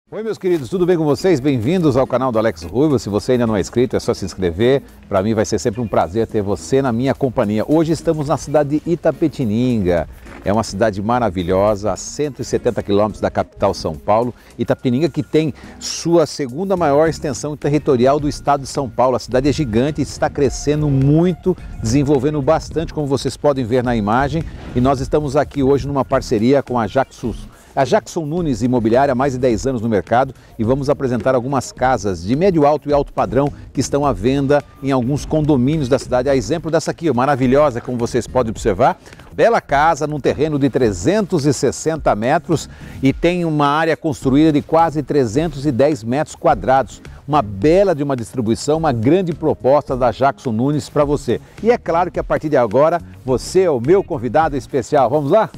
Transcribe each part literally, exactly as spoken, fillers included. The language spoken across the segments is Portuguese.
Oi meus queridos, tudo bem com vocês? Bem-vindos ao canal do Alex Ruivo. Se você ainda não é inscrito, é só se inscrever. Para mim vai ser sempre um prazer ter você na minha companhia. Hoje estamos na cidade de Itapetininga. É uma cidade maravilhosa, a cento e setenta quilômetros da capital São Paulo. Itapetininga que tem sua segunda maior extensão territorial do estado de São Paulo. A cidade é gigante e está crescendo muito, desenvolvendo bastante, como vocês podem ver na imagem. E nós estamos aqui hoje numa parceria com a Jackson A Jackson Nunes Imobiliária, há mais de dez anos no mercado, e vamos apresentar algumas casas de médio alto e alto padrão que estão à venda em alguns condomínios da cidade. A exemplo dessa aqui, maravilhosa, como vocês podem observar. Bela casa num terreno de trezentos e sessenta metros e tem uma área construída de quase trezentos e dez metros quadrados. Uma bela de uma distribuição, uma grande proposta da Jackson Nunes para você. E é claro que a partir de agora, você é o meu convidado especial. Vamos lá?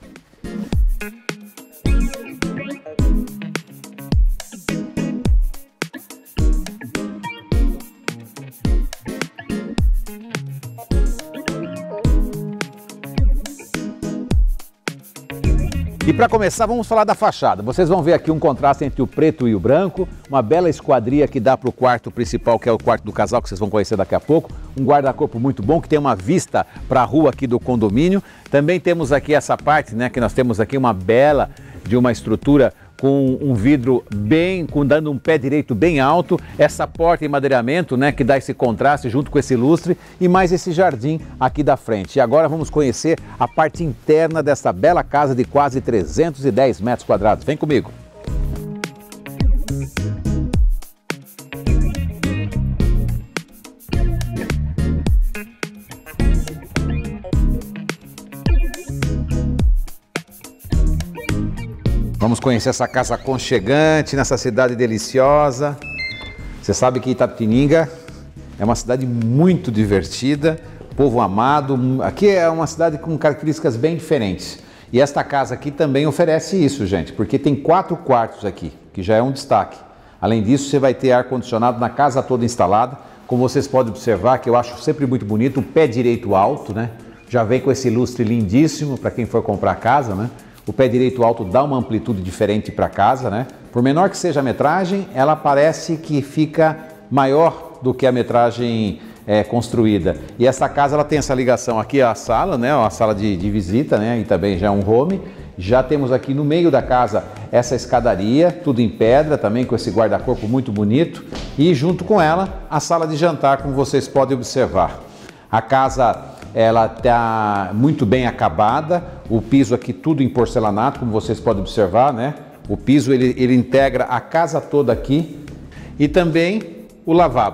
E para começar, vamos falar da fachada. Vocês vão ver aqui um contraste entre o preto e o branco, uma bela esquadria que dá para o quarto principal, que é o quarto do casal, que vocês vão conhecer daqui a pouco. Um guarda-corpo muito bom, que tem uma vista para a rua aqui do condomínio. Também temos aqui essa parte, né, que nós temos aqui uma bela de uma estrutura com um vidro bem, com dando um pé direito bem alto, essa porta em madeiramento, né, que dá esse contraste junto com esse lustre e mais esse jardim aqui da frente. E agora vamos conhecer a parte interna dessa bela casa de quase trezentos e dez metros quadrados. Vem comigo. Vamos conhecer essa casa aconchegante, nessa cidade deliciosa. Você sabe que Itapetininga é uma cidade muito divertida, povo amado. Aqui é uma cidade com características bem diferentes. E esta casa aqui também oferece isso, gente, porque tem quatro quartos aqui, que já é um destaque. Além disso, você vai ter ar-condicionado na casa toda instalada. Como vocês podem observar, que eu acho sempre muito bonito, o pé direito alto, né? Já vem com esse lustre lindíssimo para quem for comprar casa, né? O pé direito alto dá uma amplitude diferente para a casa, né? Por menor que seja a metragem, ela parece que fica maior do que a metragem é, construída. E essa casa ela tem essa ligação aqui à sala, né? A sala de, de visita, né? E também já é um home. Já temos aqui no meio da casa essa escadaria, tudo em pedra, também com esse guarda-corpo muito bonito. E junto com ela, a sala de jantar, como vocês podem observar. A casa ela está muito bem acabada, o piso aqui tudo em porcelanato, como vocês podem observar, né? O piso ele, ele integra a casa toda aqui e também o lavabo.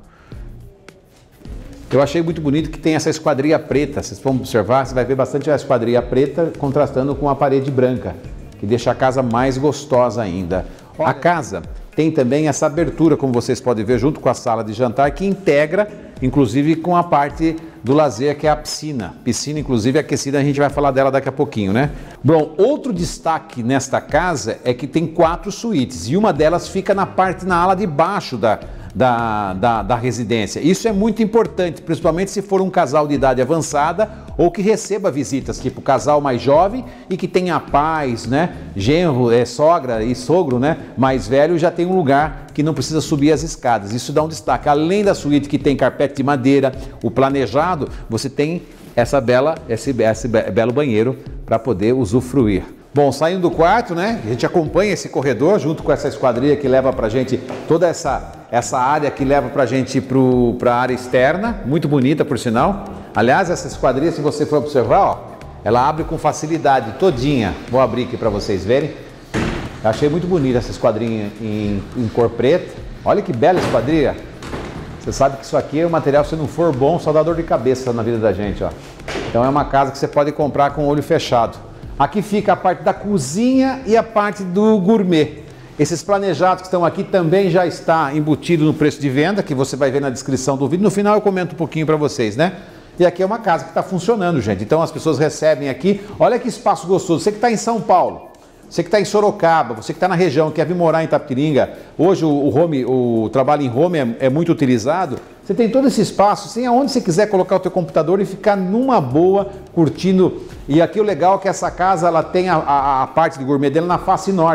Eu achei muito bonito que tem essa esquadria preta, vocês vão observar, você vai ver bastante a esquadria preta contrastando com a parede branca, que deixa a casa mais gostosa ainda. Olha. A casa tem também essa abertura, como vocês podem ver, junto com a sala de jantar, que integra, inclusive, com a parte do lazer, que é a piscina. Piscina, inclusive, aquecida, a gente vai falar dela daqui a pouquinho, né? Bom, outro destaque nesta casa é que tem quatro suítes e uma delas fica na parte, na ala de baixo da, da, da, da residência. Isso é muito importante, principalmente se for um casal de idade avançada ou que receba visitas, tipo casal mais jovem e que tenha pais, né? Genro, é, sogra e sogro, né? Mais velho, já tem um lugar que não precisa subir as escadas. Isso dá um destaque. Além da suíte que tem carpete de madeira, o planejado, você tem essa bela, esse, esse belo banheiro para poder usufruir. Bom, saindo do quarto, né? A gente acompanha esse corredor junto com essa esquadria que leva pra gente toda essa, essa área que leva pra gente para a área externa, muito bonita por sinal. Aliás, essa esquadria, se você for observar, ó, ela abre com facilidade todinha. Vou abrir aqui para vocês verem. Eu achei muito bonita essa esquadrinha em, em cor preta. Olha que bela esquadria. Você sabe que isso aqui é um material, se não for bom, só dá dor de cabeça na vida da gente, ó. Então é uma casa que você pode comprar com o olho fechado. Aqui fica a parte da cozinha e a parte do gourmet. Esses planejados que estão aqui também já está embutido no preço de venda, que você vai ver na descrição do vídeo. No final eu comento um pouquinho para vocês, né? E aqui é uma casa que está funcionando, gente. Então as pessoas recebem aqui. Olha que espaço gostoso. Você que está em São Paulo, você que está em Sorocaba, você que está na região, quer vir morar em Itapetininga, hoje o, o, home, o trabalho em home é, é muito utilizado, você tem todo esse espaço, tem aonde você quiser colocar o teu computador e ficar numa boa, curtindo. E aqui o legal é que essa casa ela tem a, a, a parte do gourmet dela na face norte.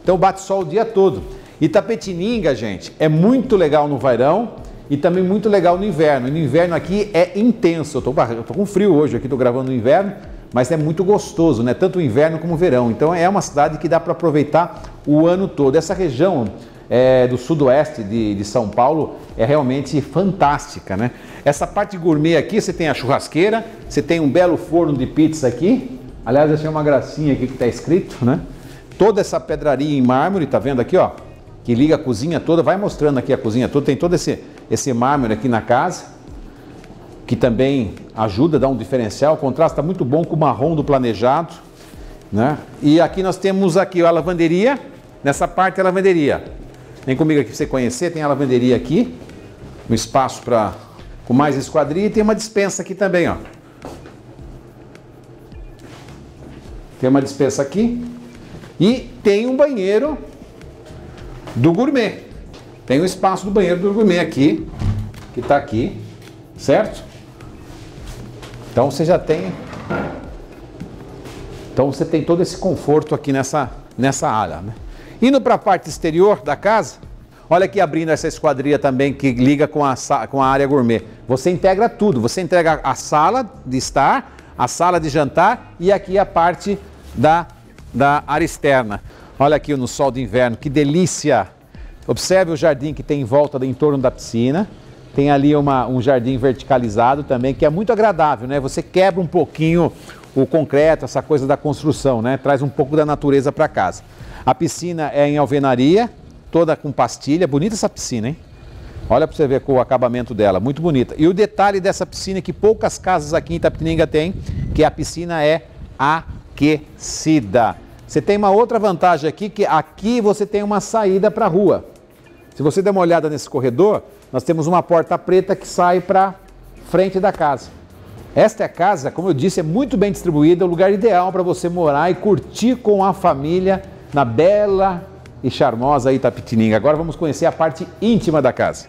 então bate sol o dia todo. Itapetininga, gente, é muito legal no verão e também muito legal no inverno. E no inverno aqui é intenso, eu tô, eu tô com frio hoje aqui, tô gravando no inverno, mas é muito gostoso, né? Tanto o inverno como o verão. Então é uma cidade que dá para aproveitar o ano todo. Essa região é, do sudoeste de, de São Paulo é realmente fantástica, né? Essa parte gourmet aqui, você tem a churrasqueira, você tem um belo forno de pizza aqui. Aliás, essa é uma gracinha aqui que está escrito, né? Toda essa pedraria em mármore, tá vendo aqui, ó? Que liga a cozinha toda, vai mostrando aqui a cozinha toda, tem todo esse, esse mármore aqui na casa, que também ajuda a dar um diferencial, o contraste está muito bom com o marrom do planejado, né? E aqui nós temos aqui ó, a lavanderia, nessa parte é a lavanderia. Vem comigo aqui para você conhecer, tem a lavanderia aqui, um espaço para com mais esquadria e tem uma despensa aqui também, ó. Tem uma despensa aqui e tem um banheiro do gourmet. Tem um espaço do banheiro do gourmet aqui, que está aqui, certo? Então você já tem, então você tem todo esse conforto aqui nessa, nessa área, né? Indo para a parte exterior da casa, olha aqui abrindo essa esquadria também que liga com a, com a área gourmet. Você integra tudo, você entrega a sala de estar, a sala de jantar e aqui a parte da, da área externa. Olha aqui no sol de inverno, que delícia! Observe o jardim que tem em volta, em torno da piscina. Tem ali uma, um jardim verticalizado também, que é muito agradável, né? Você quebra um pouquinho o concreto, essa coisa da construção, né? Traz um pouco da natureza para casa. A piscina é em alvenaria, toda com pastilha. Bonita essa piscina, hein? Olha para você ver com o acabamento dela, muito bonita. E o detalhe dessa piscina é que poucas casas aqui em Itapetininga tem, que a piscina é aquecida. Você tem uma outra vantagem aqui, que aqui você tem uma saída para a rua. Se você der uma olhada nesse corredor, nós temos uma porta preta que sai para frente da casa. Esta é a casa, como eu disse, é muito bem distribuída, é o lugar ideal para você morar e curtir com a família na bela e charmosa Itapetininga. Agora vamos conhecer a parte íntima da casa.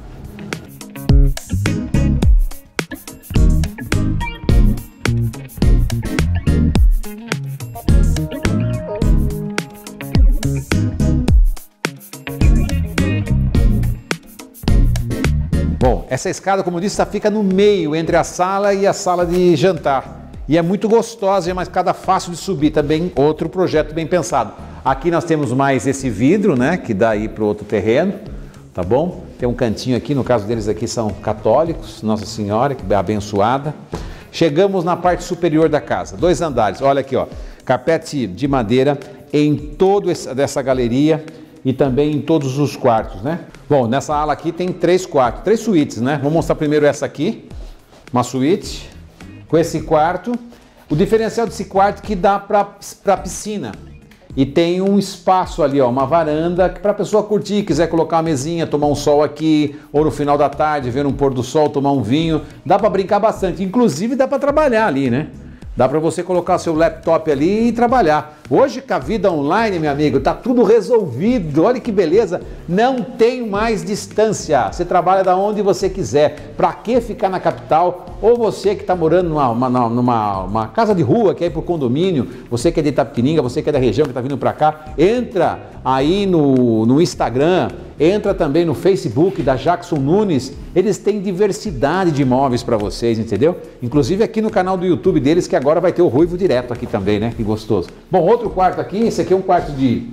Bom, essa escada, como eu disse, fica no meio entre a sala e a sala de jantar. E é muito gostosa, é uma escada fácil de subir, também outro projeto bem pensado. Aqui nós temos mais esse vidro, né, que dá aí para o outro terreno, tá bom? Tem um cantinho aqui, no caso deles aqui são católicos, Nossa Senhora, que é abençoada. Chegamos na parte superior da casa, dois andares, olha aqui, ó, carpete de madeira em toda essa galeria e também em todos os quartos, né? Bom, nessa ala aqui tem três quartos, três suítes, né? Vou mostrar primeiro essa aqui, uma suíte com esse quarto. O diferencial desse quarto é que dá para a piscina e tem um espaço ali, ó, uma varanda para a pessoa curtir, quiser colocar uma mesinha, tomar um sol aqui, ou no final da tarde ver um pôr do sol, tomar um vinho, dá para brincar bastante, inclusive dá para trabalhar ali, né? Dá para você colocar seu laptop ali e trabalhar. Hoje, com a vida online, meu amigo, tá tudo resolvido. Olha que beleza. Não tem mais distância. Você trabalha da onde você quiser. Para que ficar na capital? Ou você que está morando numa, uma, numa uma casa de rua, que é para o condomínio, você que é de Itapetininga, você que é da região, que está vindo para cá, entra aí no, no Instagram, entra também no Facebook da Jackson Nunes. Eles têm diversidade de imóveis para vocês, entendeu? Inclusive aqui no canal do YouTube deles, que agora vai ter o Ruivo direto aqui também, né? Que gostoso. Bom, outro quarto aqui, esse aqui é um quarto de,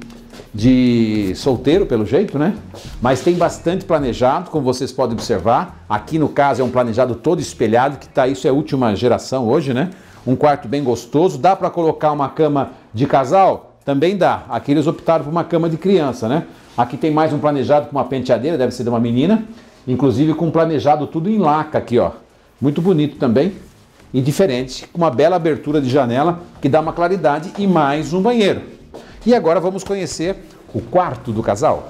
de solteiro, pelo jeito, né? Mas tem bastante planejado, como vocês podem observar. Aqui no caso é um planejado todo espelhado, que tá, isso é a última geração hoje, né? Um quarto bem gostoso. Dá para colocar uma cama de casal? Também dá. Aqui eles optaram por uma cama de criança, né? Aqui tem mais um planejado com uma penteadeira, deve ser de uma menina. Inclusive com planejado tudo em laca aqui, ó. Muito bonito também. E diferente, com uma bela abertura de janela que dá uma claridade e mais um banheiro. E agora vamos conhecer o quarto do casal.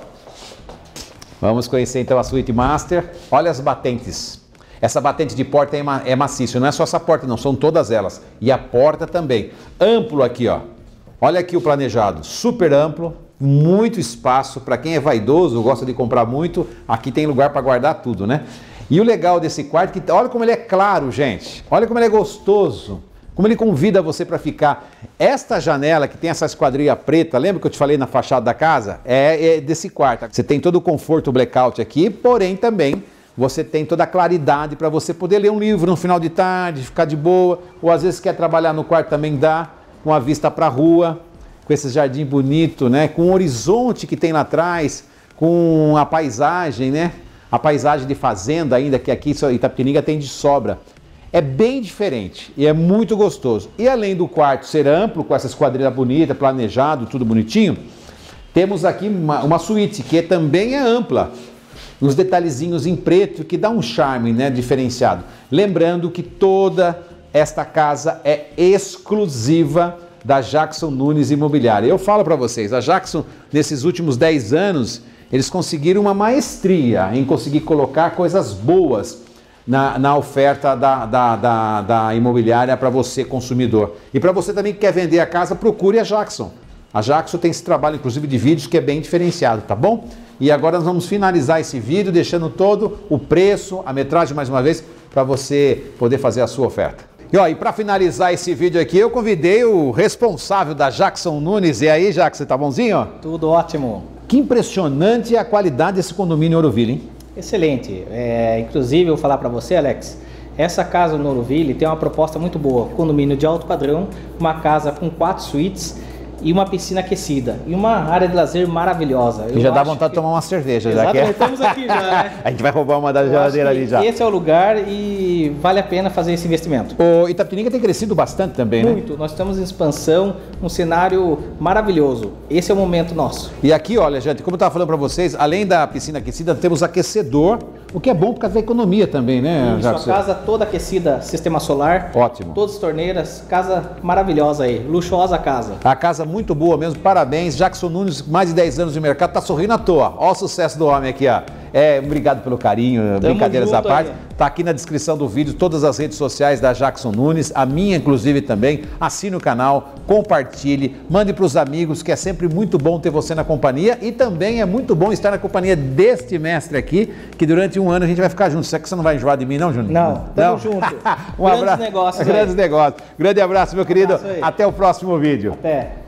Vamos conhecer então a suíte master. Olha as batentes. Essa batente de porta é, ma é maciça, não é só essa porta não, são todas elas. E a porta também. Amplo aqui, ó. Olha aqui o planejado, super amplo, muito espaço. Para quem é vaidoso, gosta de comprar muito, aqui tem lugar para guardar tudo, né? E o legal desse quarto, que olha como ele é claro, gente. Olha como ele é gostoso. como ele convida você para ficar. Esta janela que tem essa esquadria preta, lembra que eu te falei na fachada da casa? É, é desse quarto. Você tem todo o conforto blackout aqui, porém também você tem toda a claridade para você poder ler um livro no final de tarde, ficar de boa, ou às vezes quer trabalhar no quarto também dá, com a vista para a rua, com esse jardim bonito, né? Com o horizonte que tem lá atrás, com a paisagem, né? A paisagem de fazenda ainda, que aqui em Itapetininga tem de sobra. É bem diferente e é muito gostoso. E além do quarto ser amplo, com essa esquadrilha bonita, planejado, tudo bonitinho, temos aqui uma, uma suíte que também é ampla. Uns detalhezinhos em preto que dá um charme, né, diferenciado. Lembrando que toda esta casa é exclusiva da Jackson Nunes Imobiliária. Eu falo para vocês, a Jackson, nesses últimos dez anos, eles conseguiram uma maestria em conseguir colocar coisas boas na, na oferta da, da, da, da imobiliária para você, consumidor. E para você também que quer vender a casa, procure a Jackson. A Jackson tem esse trabalho, inclusive, de vídeos que é bem diferenciado, tá bom? E agora nós vamos finalizar esse vídeo deixando todo o preço, a metragem mais uma vez, para você poder fazer a sua oferta. E, ó, e para finalizar esse vídeo aqui, eu convidei o responsável da Jackson Nunes. E aí, Jackson, tá bonzinho? Tudo ótimo. Que impressionante a qualidade desse condomínio em Ouroville, hein? Excelente. É, inclusive, eu vou falar para você, Alex, essa casa no Ouroville tem uma proposta muito boa. Condomínio de alto padrão, uma casa com quatro suítes e uma piscina aquecida e uma área de lazer maravilhosa. E já dá vontade que... de tomar uma cerveja. Exatamente, já que... estamos aqui já, né? A gente vai roubar uma da geladeira ali já. Esse é o lugar e vale a pena fazer esse investimento. O Itapetininga tem crescido bastante também, Muito. né? Muito, nós estamos em expansão, um cenário maravilhoso. Esse é o momento nosso. E aqui, olha, gente, como eu estava falando para vocês, além da piscina aquecida, temos aquecedor, o que é bom por causa da economia também, né? Isso, a casa toda aquecida, sistema solar. Ótimo. Todas as torneiras, casa maravilhosa aí, luxuosa casa. A casa muito boa mesmo, parabéns. Jackson Nunes, mais de dez anos de mercado, tá sorrindo à toa. Olha o sucesso do homem aqui, ó. É, obrigado pelo carinho, Tamo brincadeiras à parte. Aí. Tá aqui na descrição do vídeo todas as redes sociais da Jackson Nunes, a minha inclusive também. Assine o canal, compartilhe, mande para os amigos, que é sempre muito bom ter você na companhia e também é muito bom estar na companhia deste mestre aqui, que durante um ano a gente vai ficar junto. Será que você não vai enjoar de mim não, Júnior? Não, tamo junto. um Grandes abraço. negócios. Grandes aí. negócios. Grande abraço, meu querido. Um abraço. Até o próximo vídeo. Até.